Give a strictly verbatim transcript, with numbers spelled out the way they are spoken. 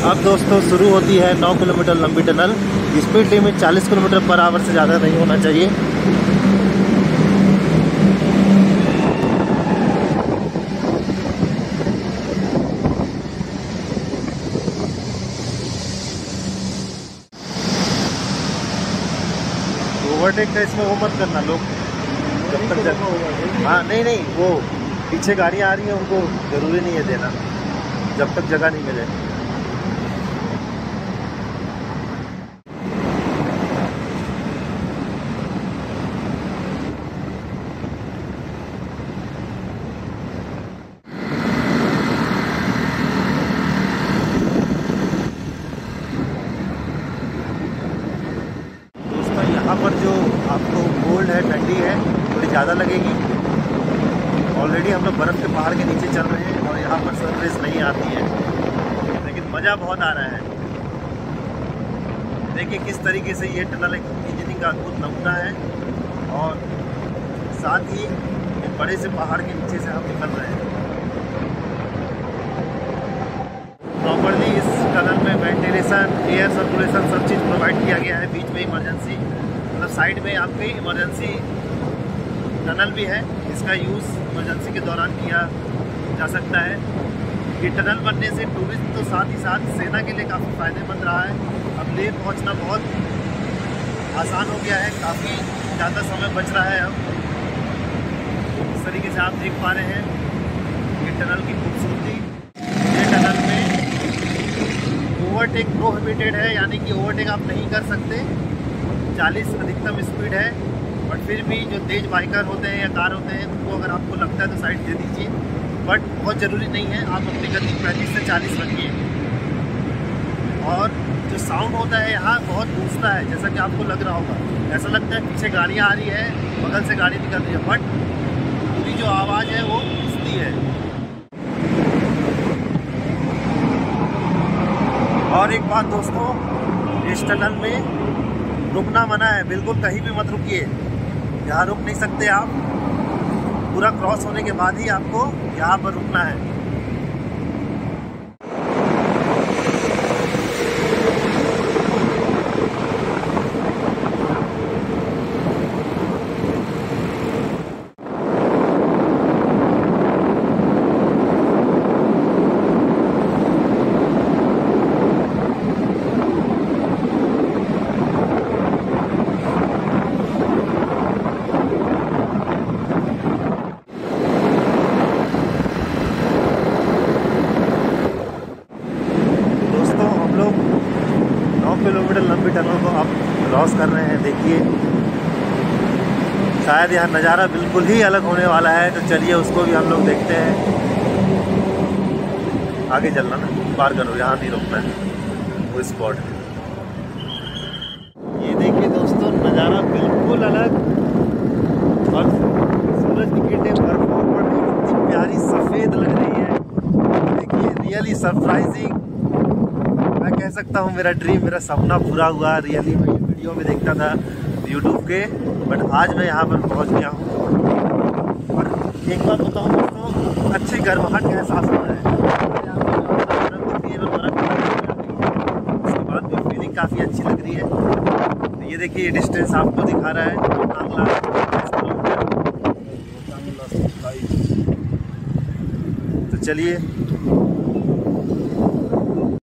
अब दोस्तों शुरू होती है नौ किलोमीटर लंबी टनल। स्पीड लिमिट चालीस किलोमीटर पर आवर से ज़्यादा नहीं होना चाहिए। ओवरटेक का इसमें वो मत करना लोग जब तक जब हाँ नहीं नहीं वो पीछे गाड़ियाँ आ रही हैं उनको ज़रूरी नहीं है देना जब तक जगह नहीं मिले। यहाँ पर जो आपको कोल्ड है, ठंडी है, थोड़ी ज़्यादा लगेगी। ऑलरेडी हम लोग बर्फ़ के पहाड़ के नीचे चल रहे हैं और यहाँ पर सरफेस नहीं आती है, लेकिन मज़ा बहुत आ रहा है। देखिए किस तरीके से ये टनल एक इंजीनियरिंग का अद्भुत नमूना है और साथ ही एक बड़े से पहाड़ के नीचे से हम निकल रहे हैं। प्रॉपर्ली इस टनल में वेंटिलेशन, एयर सर्कुलेशन सब चीज़ प्रोवाइड किया गया है। बीच में इमरजेंसी मतलब साइड में आपकी इमरजेंसी टनल भी है, इसका यूज़ इमरजेंसी के दौरान किया जा सकता है। ये टनल बनने से टूरिस्ट तो साथ ही साथ सेना के लिए काफ़ी फ़ायदेमंद रहा है। अब लेह पहुंचना बहुत आसान हो गया है, काफ़ी ज़्यादा समय बच रहा है। अब इस तरीके से आप देख पा रहे हैं ये टनल की खूबसूरती। ये टनल में ओवरटेक प्रोहिबिटेड है, यानी कि ओवरटेक आप नहीं कर सकते। चालीस अधिकतम स्पीड है, बट फिर भी जो तेज़ बाइकर होते हैं या कार होते हैं उनको अगर आपको लगता है तो साइड दे दीजिए, बट बहुत ज़रूरी नहीं है। आप अपनी गति पैंतीस से चालीस रखिए। और जो साउंड होता है यहाँ बहुत गूंजता है, जैसा कि आपको लग रहा होगा। ऐसा लगता है पीछे गाड़ियाँ आ रही है, बगल से गाड़ी निकल रही है, बट पूरी जो आवाज़ है वो गूंजती है। और एक बात दोस्तों, इस टनल में रुकना मना है, बिल्कुल कहीं भी मत रुकिए। यहाँ रुक नहीं सकते आप, पूरा क्रॉस होने के बाद ही आपको यहाँ पर रुकना है। किलोमीटर लंबी टनल को आप क्रॉस कर रहे हैं। देखिए शायद यहाँ नज़ारा बिल्कुल ही अलग होने वाला है, तो चलिए उसको भी हम लोग देखते हैं। आगे चलना ना, पार करो, यहाँ नहीं रुकना है वो स्पॉट। ये देखिए दोस्तों नज़ारा बिल्कुल अलग, और सूरज की किरणें भरपूर पड़ रही, कितनी प्यारी सफ़ेद लग रही है। देखिए रियली सरप्राइजिंग। मैं कह सकता हूँ मेरा ड्रीम, मेरा सपना पूरा हुआ। रियली मैं वीडियो में देखता था यूट्यूब के, बट आज मैं यहाँ पर पहुँच गया हूँ। और एक बात बताऊँ दोस्तों, अच्छी गर्माहट का एहसास हो रहा है। उसके बाद भी फीलिंग काफ़ी अच्छी लग रही है। तो ये देखिए डिस्टेंस आपको दिखा रहा है तो चलिए